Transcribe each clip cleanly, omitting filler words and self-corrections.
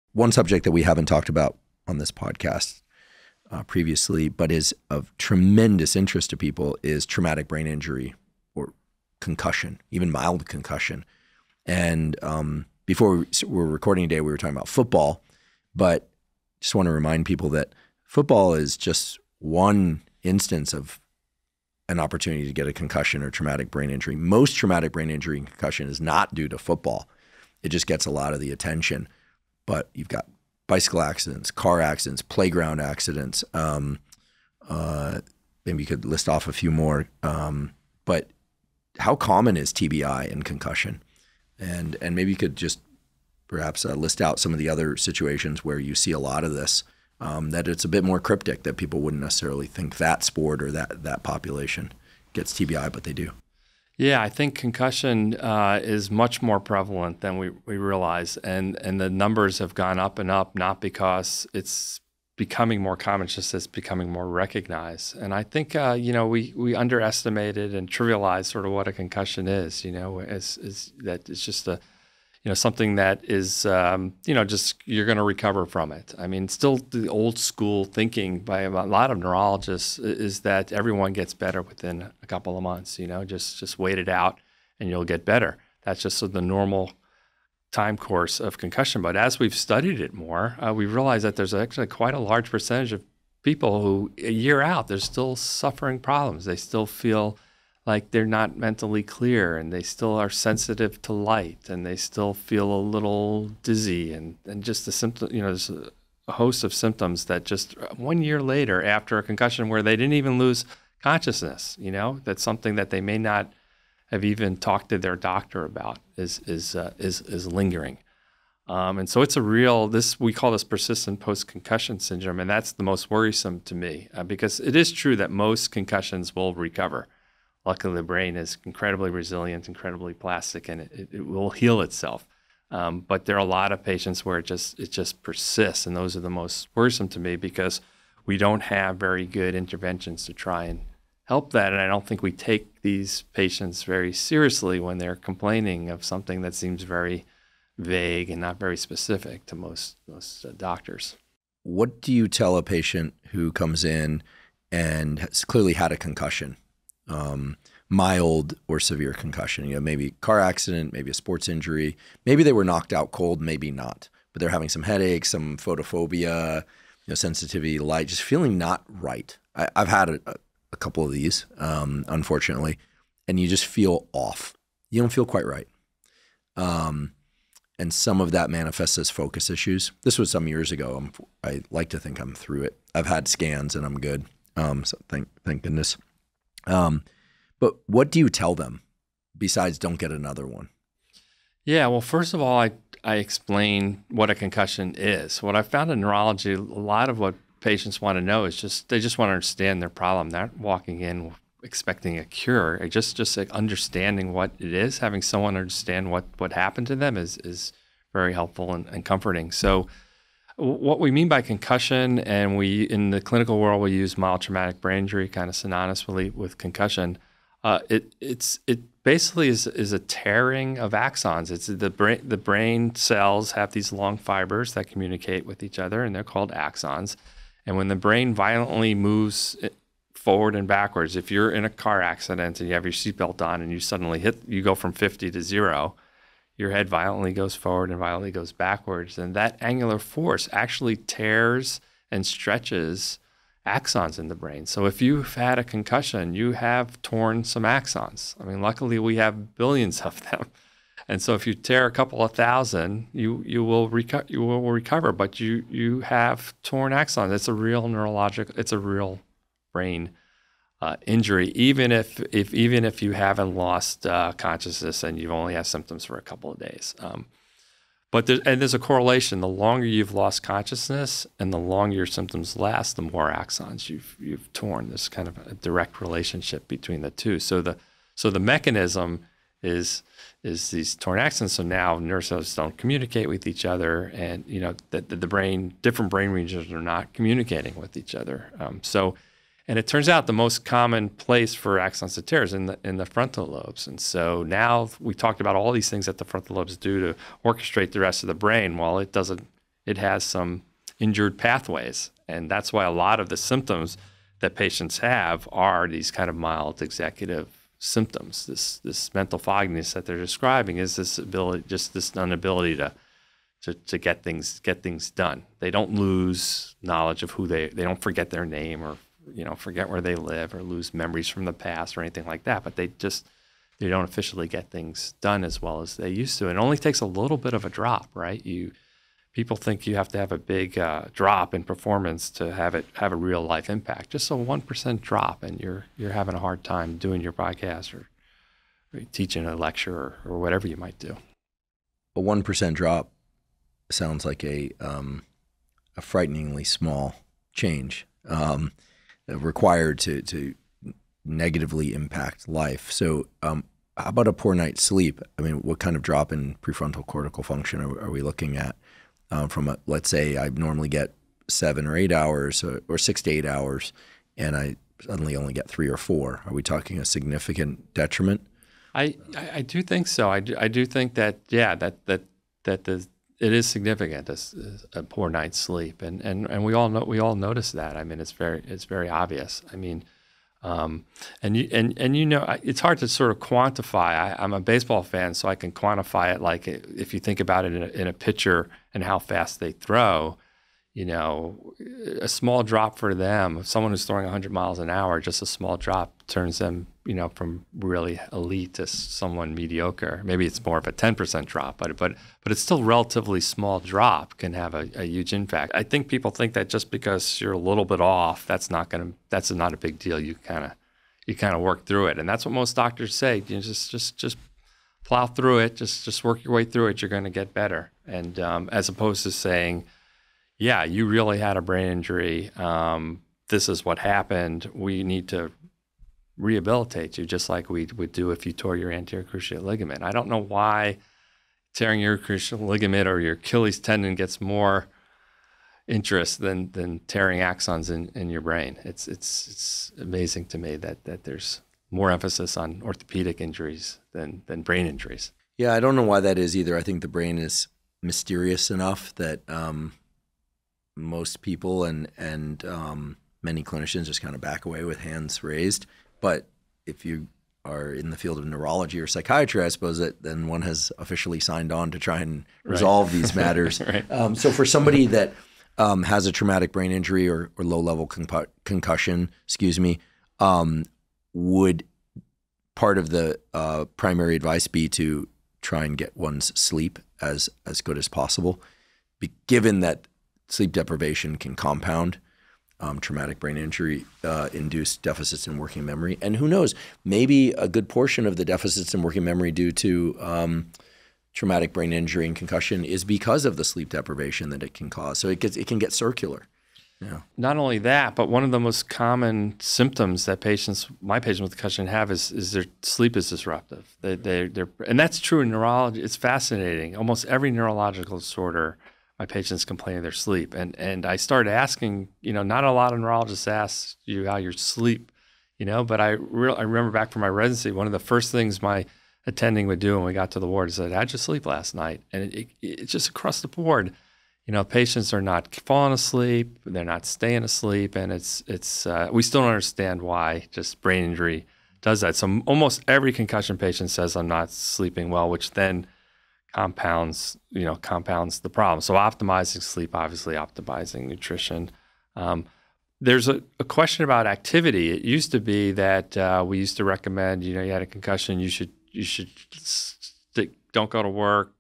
one subject that we haven't talked about on this podcast previously, but is of tremendous interest to people, is traumatic brain injury or concussion, even mild concussion. And before we were recording today, we were talking about football, but just want to remind people that football is just one instance of an opportunity to get a concussion or traumatic brain injury. Most traumatic brain injury and concussion is not due to football. It just gets a lot of the attention. But you've got bicycle accidents, car accidents, playground accidents. Maybe you could list off a few more. But how common is TBI and concussion? And maybe you could just perhaps list out some of the other situations where you see a lot of this, that it's a bit more cryptic, that people wouldn't necessarily think that sport or that population gets TBI, but they do. Yeah, I think concussion is much more prevalent than we realize, and the numbers have gone up and up, not because it's becoming more common, it's just it's becoming more recognized. And I think we underestimated and trivialized sort of what a concussion is. Is that it's just something that is just you're going to recover from it. I mean, still the old school thinking by a lot of neurologists is that everyone gets better within a couple of months. Just wait it out and you'll get better. That's just the normal time course of concussion. But as we've studied it more, we realize that there's actually quite a large percentage of people who a year out, they're still suffering problems. They still feel like they're not mentally clear, and they still are sensitive to light, and they still feel a little dizzy, and just the symptom, there's a host of symptoms that just 1 year later after a concussion where they didn't even lose consciousness, that's something that they may not have even talked to their doctor about is lingering. And so it's we call this persistent post-concussion syndrome, and that's the most worrisome to me because it is true that most concussions will recover. Luckily, the brain is incredibly resilient, incredibly plastic, and it will heal itself. But there are a lot of patients where it just persists, and those are the most worrisome to me because we don't have very good interventions to try and help that. And I don't think we take these patients very seriously when they're complaining of something that seems very vague and not very specific to most doctors. What do you tell a patient who comes in and has clearly had a concussion? Mild or severe concussion, maybe car accident, maybe a sports injury, maybe they were knocked out cold, maybe not, but they're having some headaches, some photophobia, sensitivity to light, just feeling not right. I've had a couple of these, unfortunately, and you just feel off. You don't feel quite right. And some of that manifests as focus issues. This was some years ago. I like to think I'm through it. I've had scans and I'm good. So thank goodness. But what do you tell them besides don't get another one? Yeah, well, first of all, I explain what a concussion is. What I found in neurology, a lot of what patients want to know is they just want to understand their problem. They're not walking in expecting a cure. Just like understanding what it is, having someone understand what happened to them is very helpful and comforting. So what we mean by concussion, and we in the clinical world we use mild traumatic brain injury kind of synonymously with concussion. It basically is a tearing of axons. It's the brain cells have these long fibers that communicate with each other, and they're called axons. And when the brain violently moves forward and backwards, if you're in a car accident and you have your seatbelt on and you suddenly you go from 50 to 0. Your head violently goes forward and violently goes backwards, and that angular force actually tears and stretches axons in the brain. So if you've had a concussion, you have torn some axons. I mean, luckily we have billions of them, and so if you tear a couple of thousand, you will recover. But you have torn axons. It's a real it's a real brain injury, even if you haven't lost consciousness and you've only had symptoms for a couple of days. But there's a correlation. The longer you've lost consciousness and the longer your symptoms last, the more axons you've torn. There's kind of a direct relationship between the two. So the mechanism is these torn axons. So now nerve cells don't communicate with each other, and the brain, different brain regions are not communicating with each other. And it turns out the most common place for axons to tear is in the frontal lobes. And so now we talked about all these things that the frontal lobes do to orchestrate the rest of the brain. Well, it doesn't it has some injured pathways. And that's why a lot of the symptoms that patients have are these kind of mild executive symptoms. This mental fogginess that they're describing is this ability, just this inability to get things done. They don't lose knowledge of who they don't forget their name or forget where they live or lose memories from the past or anything like that, but they don't officially get things done as well as they used to. It only takes a little bit of a drop, right? People think you have to have a big drop in performance to have a real life impact. Just a 1% drop, and you're having a hard time doing your podcast or teaching a lecture or whatever you might do. A 1% drop sounds like a frighteningly small change required to negatively impact life. So how about a poor night's sleep? I mean, what kind of drop in prefrontal cortical function are we looking at? Let's say I normally get 7 or 8 hours or 6 to 8 hours, and I suddenly only get 3 or 4. Are we talking a significant detriment? I do think so. I do think that it is significant, a poor night's sleep, and we all notice that. I mean, it's very obvious. I mean, it's hard to sort of quantify. I'm a baseball fan, so I can quantify it. Like if you think about it in a pitcher and how fast they throw, a small drop for them, someone who's throwing 100 miles an hour, just a small drop turns them, from really elite to someone mediocre. Maybe it's more of a 10% drop, but it's still relatively small drop can have a huge impact. I think people think that just because you're a little bit off, that's not a big deal. You kind of work through it, and that's what most doctors say. Just plow through it. Just work your way through it. You're going to get better. And as opposed to saying, yeah, you really had a brain injury. This is what happened. We need to rehabilitate you just like we would do if you tore your anterior cruciate ligament. I don't know why tearing your cruciate ligament or your Achilles tendon gets more interest than tearing axons in your brain. It's amazing to me that there's more emphasis on orthopedic injuries than brain injuries. Yeah, I don't know why that is either. I think the brain is mysterious enough that most people and many clinicians just kind of back away with hands raised. But if you are in the field of neurology or psychiatry, I suppose that then one has officially signed on to try and resolve these matters. Right. So for somebody that has a traumatic brain injury or low-level concussion, would part of the primary advice be to try and get one's sleep as good as possible, given that sleep deprivation can compound traumatic brain injury induced deficits in working memory. And who knows, maybe a good portion of the deficits in working memory due to traumatic brain injury and concussion is because of the sleep deprivation that it can cause. So it can get circular. Yeah. Not only that, but one of the most common symptoms that my patients with concussion have is their sleep is disruptive. And that's true in neurology. It's fascinating. Almost every neurological disorder, my patients complain of their sleep. And I started asking, not a lot of neurologists ask you how you sleep, but I remember back from my residency, one of the first things my attending would do when we got to the ward is say, how'd you sleep last night? And it's just across the board. Patients are not falling asleep, they're not staying asleep, and it's we still don't understand why just brain injury does that. So almost every concussion patient says I'm not sleeping well, which then compounds the problem. So optimizing sleep, obviously optimizing nutrition. There's a question about activity. It used to be that we used to recommend, you had a concussion, you should don't go to work,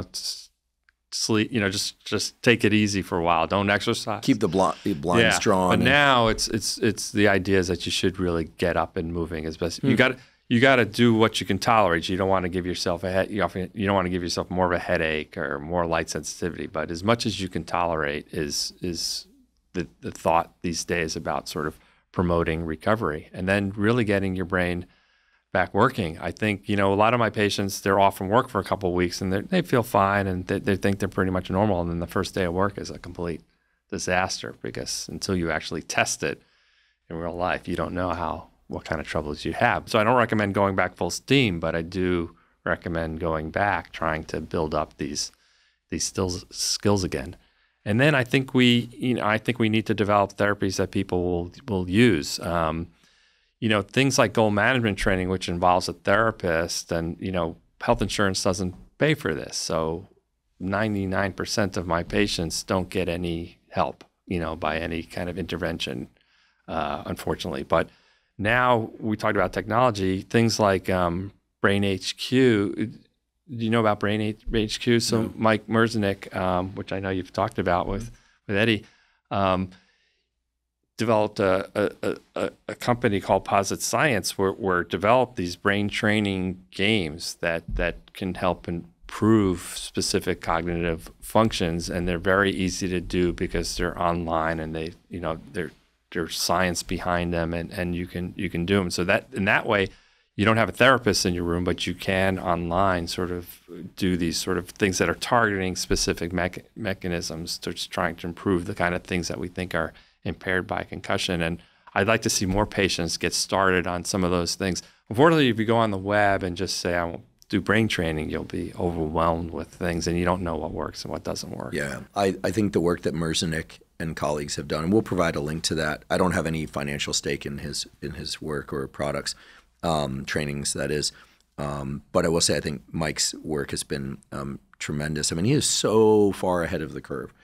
sleep, just take it easy for a while. Don't exercise. Keep the blinds drawn. But now it's the idea is that you should really get up and moving as best. You got to do what you can tolerate. You don't want to give yourself you don't want to give yourself more of a headache or more light sensitivity. But as much as you can tolerate is the thought these days about sort of promoting recovery and then really getting your brain back working. I think, a lot of my patients, they're off from work for a couple of weeks and they feel fine and they think they're pretty much normal. And then the first day of work is a complete disaster because until you actually test it in real life, you don't know what kind of troubles you have. So I don't recommend going back full steam, but I do recommend going back, trying to build up these skills again. And then I think we need to develop therapies that people will use. Things like goal management training, which involves a therapist, and health insurance doesn't pay for this. So 99% of my patients don't get any help, by any kind of intervention, unfortunately. But now we talked about technology, things like Brain HQ. Do you know about Brain HQ? So no. Mike Merzenich, which I know you've talked about with Eddie, developed a company called Posit Science where developed these brain training games that can help improve specific cognitive functions, and they're very easy to do because they're online and there's science behind them, and you can do them. So that in that way, you don't have a therapist in your room, but you can online sort of do these sort of things that are targeting specific mechanisms to trying to improve the kind of things that we think are impaired by concussion. And I'd like to see more patients get started on some of those things. Unfortunately, if you go on the web and just say, I won't do brain training, you'll be overwhelmed with things and you don't know what works and what doesn't work. Yeah, I think the work that Merzenich and colleagues have done, and we'll provide a link to that. I don't have any financial stake in his work or products, trainings, that is. But I will say I think Mike's work has been tremendous. I mean, he is so far ahead of the curve.